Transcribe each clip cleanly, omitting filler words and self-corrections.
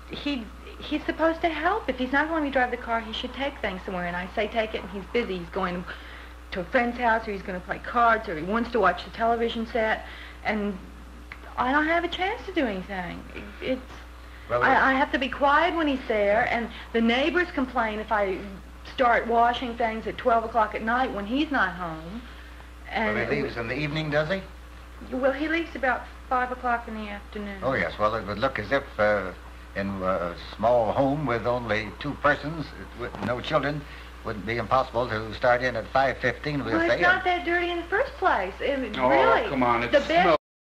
he's supposed to help. If he's not going to drive the car, he should take things somewhere. And I say take it, and he's busy. He's going to a friend's house, or he's going to play cards, or he wants to watch the television set, and I don't have a chance to do anything. Well, I have to be quiet when he's there, and the neighbors complain if I start washing things at 12 o'clock at night when he's not home. And well, he leaves in the evening, does he? Well, he leaves about 5 o'clock in the afternoon. Oh, yes. Well, it would look as if in a small home with only 2 persons, with no children, wouldn't be impossible to start in at 5:15, we'll say. Well, it's not that dirty in the first place. Oh, really, come on. It's the best.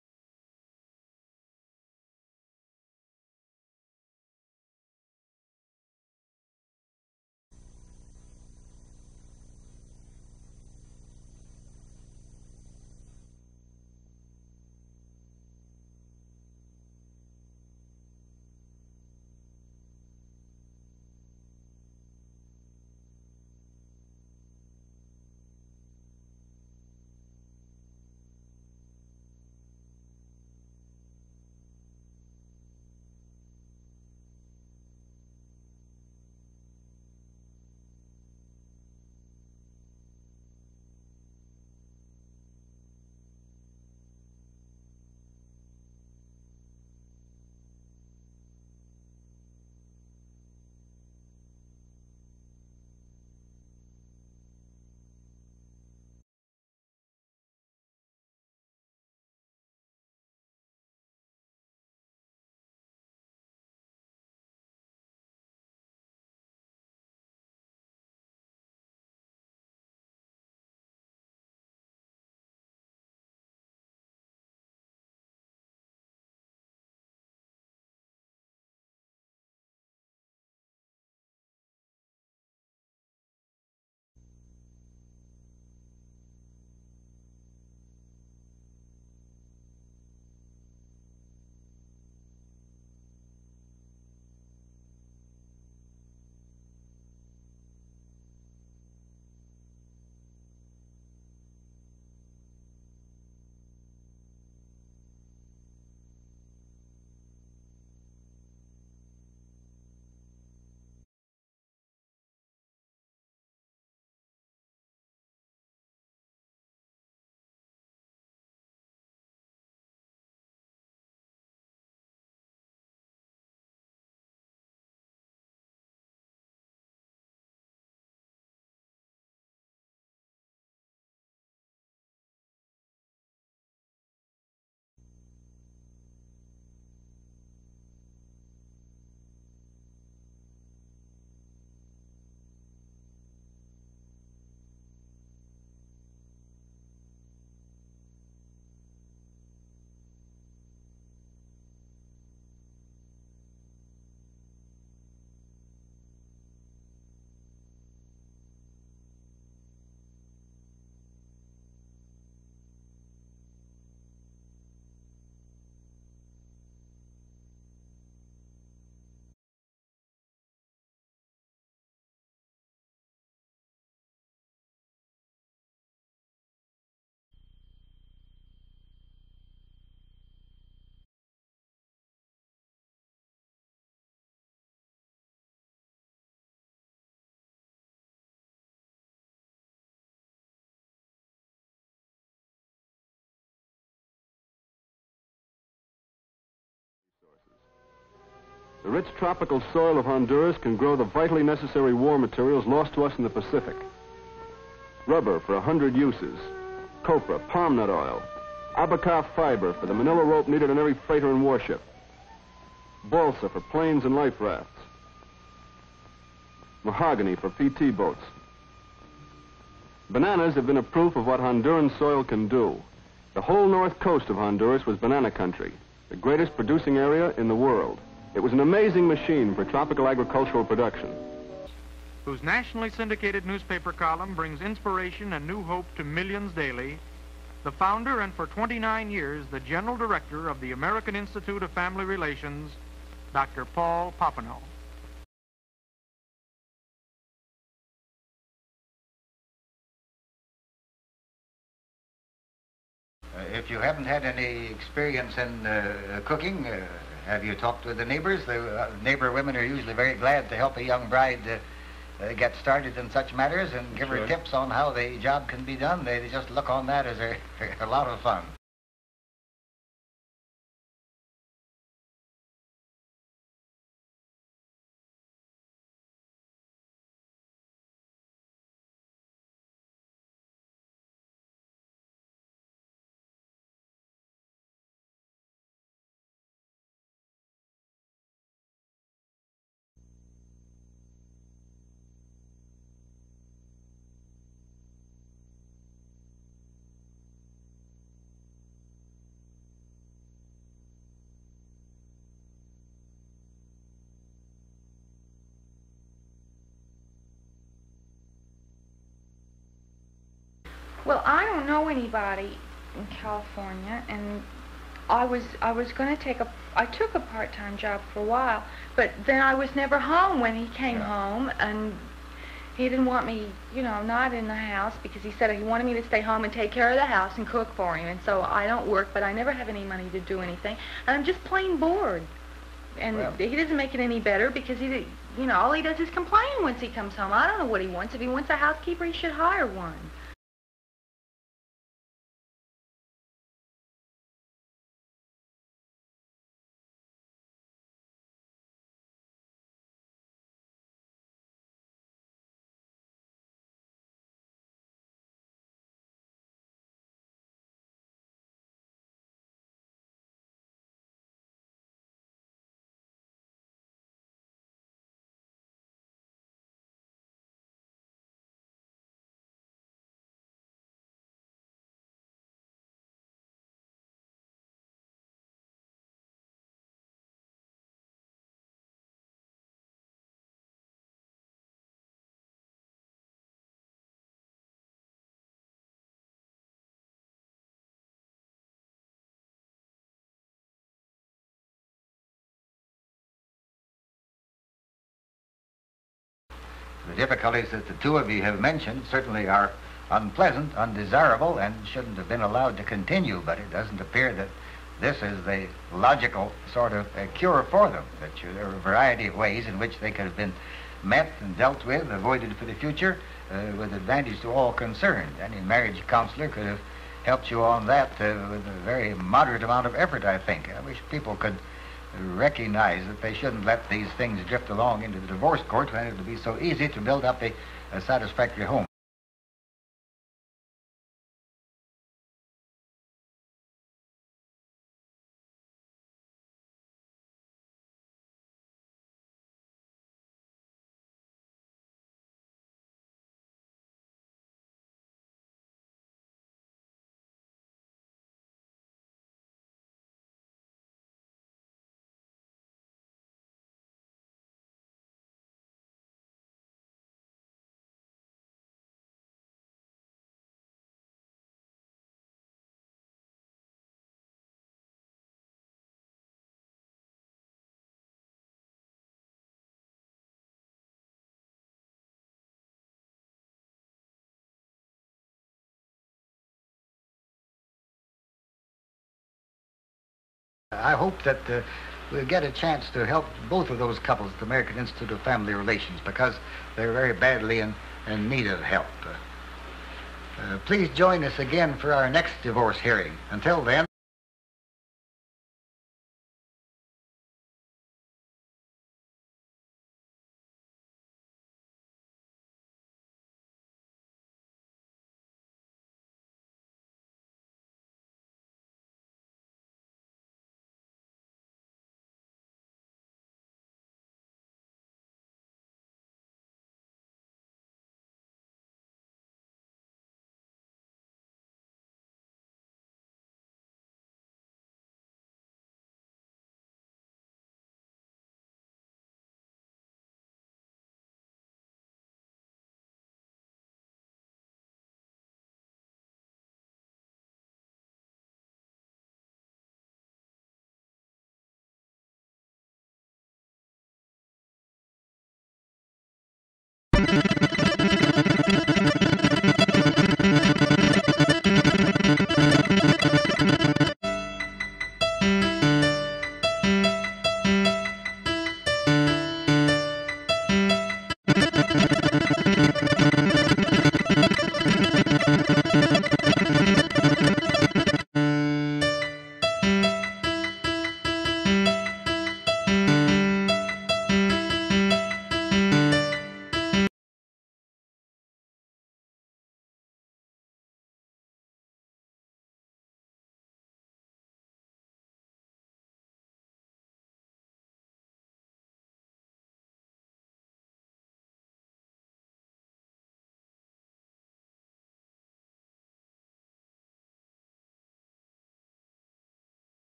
The rich tropical soil of Honduras can grow the vitally necessary war materials lost to us in the Pacific. Rubber for 100 uses, copra, palm nut oil, abaca fiber for the manila rope needed on every freighter and warship, balsa for planes and life rafts, mahogany for PT boats. Bananas have been a proof of what Honduran soil can do. The whole north coast of Honduras was banana country, the greatest producing area in the world. It was an amazing machine for tropical agricultural production. Whose nationally syndicated newspaper column brings inspiration and new hope to millions daily, the founder and for 29 years the general director of the American Institute of Family Relations, Dr. Paul Popenoe. If you haven't had any experience in cooking, Have you talked with the neighbors? The neighbor women are usually very glad to help a young bride get started in such matters and give her tips on how the job can be done. They just look on that as a lot of fun. Well, I don't know anybody in California, and I was going to I took a part-time job for a while, but then I was never home when he came home, and he didn't want me, not in the house, because he said he wanted me to stay home and take care of the house and cook for him. And so I don't work, but I never have any money to do anything, and I'm just plain bored. And he doesn't make it any better, because all he does is complain once he comes home. I don't know what he wants. If he wants a housekeeper, he should hire one. The difficulties that the two of you have mentioned certainly are unpleasant, undesirable, and shouldn't have been allowed to continue, but it doesn't appear that this is the logical sort of cure for them. That there are a variety of ways in which they could have been met and dealt with, avoided for the future, with advantage to all concerned. Any marriage counselor could have helped you on that with a very moderate amount of effort, I think. I wish people could recognize that they shouldn't let these things drift along into the divorce court when it would be so easy to build up a satisfactory home. I hope that we'll get a chance to help both of those couples at the American Institute of Family Relations, because they're very badly in need of help. Please join us again for our next divorce hearing. Until then,